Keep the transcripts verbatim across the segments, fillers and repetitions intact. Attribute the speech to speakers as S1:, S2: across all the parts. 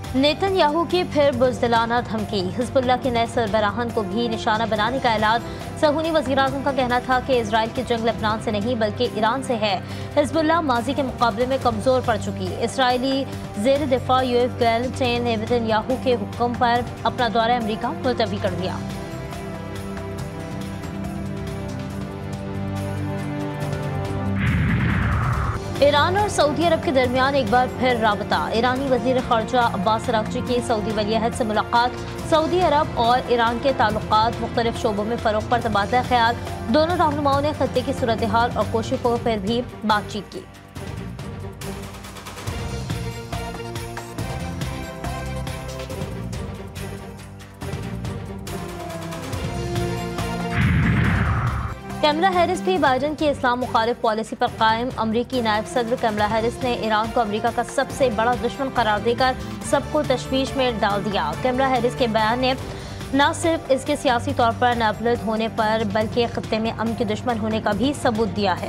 S1: Netanyahu की फिर बुज़दिलाना धमकी, हिज़्बुल्लाह के नए सरबराहान को भी निशाना बनाने का ऐलान। सहूनी वज़ीर-ए-आज़म का कहना था कि इजराइल की जंग लेबनान से नहीं बल्कि ईरान से है। हिज़्बुल्लाह माजी के मुकाबले में कमज़ोर पड़ चुकी। इसराइली ज़ेर दिफ़ा योएव गैलेंट ने नेतन्याहू के हुक्म पर अपना दौरा अमरीका मुलतवी कर दिया। ईरान और सऊदी अरब के दरमियान एक बार फिर राबता। ईरानी वज़ीर ख़ारजा अब्बास अराग़ची की सऊदी वली-ए-अहद से मुलाकात। सऊदी अरब और ईरान के ताल्लुकात मुख्तलिफ शोबों में फ़रोग़ पर तबादला ख्याल। दोनों रहनुमाओं ने खत्ते की सूरत हाल और कोशिशों पर भी बातचीत की। कमला हैरिस भी बाइडन की इस्लाम मुखालिफ पॉलिसी पर कायम। अमरीकी नायब सदर कमला हैरिस ने ईरान को अमरीका का सबसे बड़ा दुश्मन करार देकर सबको तशवीश में डाल दिया। कमला हैरिस के बयान ने न सिर्फ इसके सियासी तौर पर नाबलद होने पर बल्कि खत्ते में अमन के दुश्मन होने का भी सबूत दिया है।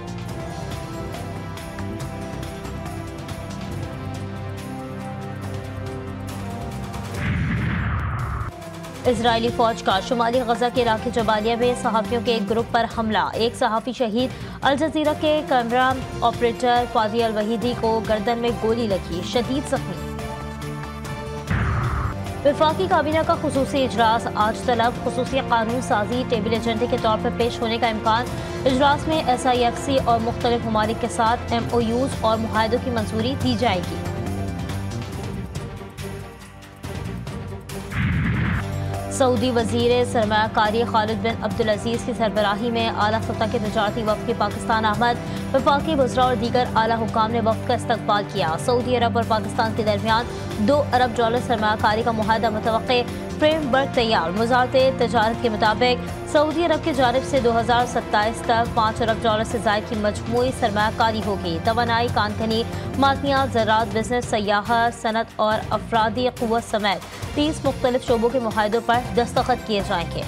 S1: इजरायली फौज का शुमाली गजा के इलाके जबालिया में सहाफ़ियों के एक ग्रुप पर हमला। एक सहाफ़ी शहीद। अल जज़ीरा के camera operator Fadi Al Waheedi को गर्दन में गोली लगी, शदीद जख्मी। वफाकी काबीना का खुसूसी इजलास आज तलब। खुसूसी कानून साजी टेबल एजेंडे के तौर पर पेश होने का इम्कान। इजलास में एस आई एफ सी और मुख्तलिफ ममालिक के साथ एम ओ यूज़ और मुआहदों की मंजूरी दी जाएगी। सऊदी वज़ीर सरमायाकारी खालिद बिन अब्दुल अजीज़ की सरबराही में आला सतह के तजारती वफ़द के पाकिस्तान आमद। वफाकी वज़रा और दीगर आला हुकाम ने वफ़द का इस्तकबाल किया। सऊदी अरब और पाकिस्तान के दरमियान दो अरब डॉलर सरमायाकारी का मुआहदा मुतवक्के। फ्रेमवर्क तैयार। वज़ारत तजारत के मुताबिक सऊदी अरब की जानिब से दो हज़ार सत्ताईस तक पाँच अरब डॉलर से ज़ायद की मजमूई सरमायाकारी होगी। तवानाई, कानकनी, मादनियात, ज़राअत, बिजनेस, सयाहत, सनत और अफरादी क़ुव्वत समेत तीस मुख्तलिफ शोबों के मुआहदों पर दस्तखत किए जाएंगे।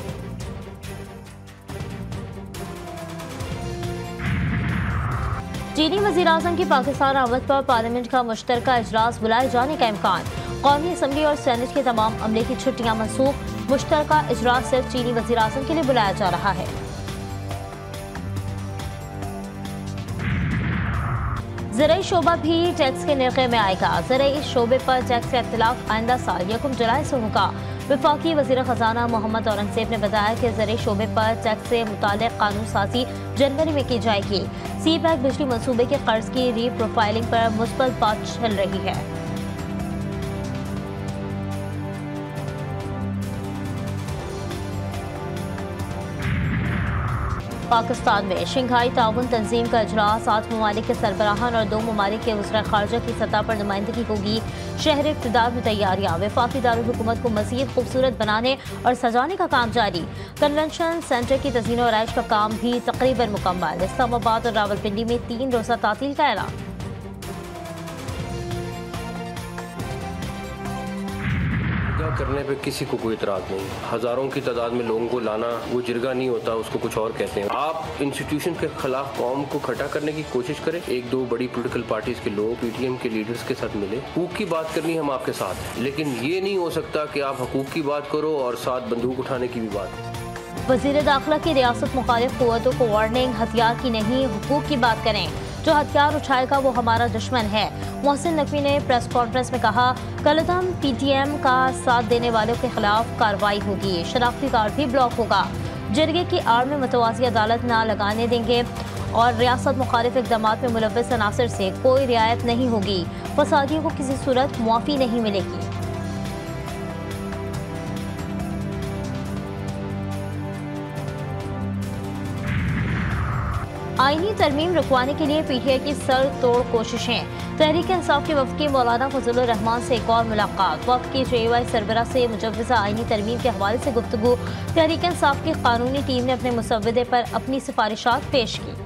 S1: चीनी वज़ीर-ए-आज़म की पाकिस्तान आमद पर पार्लियामेंट का मुश्तरका इजलास बुलाए जाने का इम्कान। कौमी असम्बली और सेनेट के तमाम अमले की छुट्टियां मनसूख। मुश्तरका इजलास सिर्फ चीनी वज़ीर-ए-आज़म के लिए बुलाया जा रहा है। ज़राई शोबा भी टैक्स के निर्क़े में आएगा। ज़राई शोबे पर टैक्स का इख्तिलाफ आइंदा साल यकम जुलाई से होगा। वफाकी वज़ीर ख़जाना मोहम्मद औरंगज़ेब ने बताया कि ज़राई शोबे पर टैक्स से मुताल्लिक़ कानून साज़ी जनवरी में की जाएगी। सी पैक बिजली मनसूबे के कर्ज की री प्रोफाइलिंग पर मुस्बत बात चल रही है। पाकिस्तान में शंघाई ताउन तंजीम का इजलास। आठ ममालिक के सरबराहान और दो ममालिक के वज़रा ख़ारजा की सतह पर नुमाइंदगी होगी। शहर इक़्तिदार में तैयारियाँ। वफाकी दारुल हुकूमत को मज़ीद खूबसूरत बनाने और सजाने का काम जारी। कन्वेंशन सेंटर की तज़ीन और आराइश का काम भी तकरीबन मुकम्मल। इस्लामाबाद और रावलपिंडी में तीन रोज़ा तातील का ऐलान।
S2: करने पे किसी को कोई इतराज़ नहीं। हज़ारों की तादाद में लोगों को लाना वो जिरगा नहीं होता, उसको कुछ और कहते हैं। आप इंस्टीट्यूशन के खिलाफ कौम को खड़ा करने की कोशिश करें। एक दो बड़ी पॉलिटिकल पार्टीज के लोग पीटीएम के लीडर्स के साथ मिले, हुकूक की बात करनी हम आपके साथ हैं, लेकिन ये नहीं हो सकता कि आप हुकूक की बात करो और साथ बंदूक उठाने की भी बात।
S1: वज़ीर दाखिला की रियासत मुखालिफ क़ुव्वतों को वार्निंग, हथियार की नहीं हुकूक की बात करें। जो हथियार उठाएगा वो हमारा दुश्मन है। मोहसिन नकवी ने प्रेस कॉन्फ्रेंस में कहा, कलदम पीटीएम का साथ देने वालों के खिलाफ कार्रवाई होगी। शनाख्ती कार्ड भी ब्लॉक होगा। जरगे की आड़ में मुतवाज़ी अदालत न लगाने देंगे और रियासत मुखालिफ इक़दामात में मुलव्वस अनासर से कोई रियायत नहीं होगी। फसादियों को किसी सूरत मुआफ़ी नहीं मिलेगी। आईनी तरमीम रुकवाने के लिए पीटीआई की सर तोड़ कोशिशें। तहरीक इंसाफ के वफ़द की मौलाना फजलुर रहमान से एक और मुलाकात। वफ़द की जेवाई सरबरा से मुजव्वज़ा आईनी तरमीम के हवाले से गुफ्तगू। तहरीक इंसाफ की कानूनी टीम ने अपने मुसव्वदे पर अपनी सिफारिशात पेश की।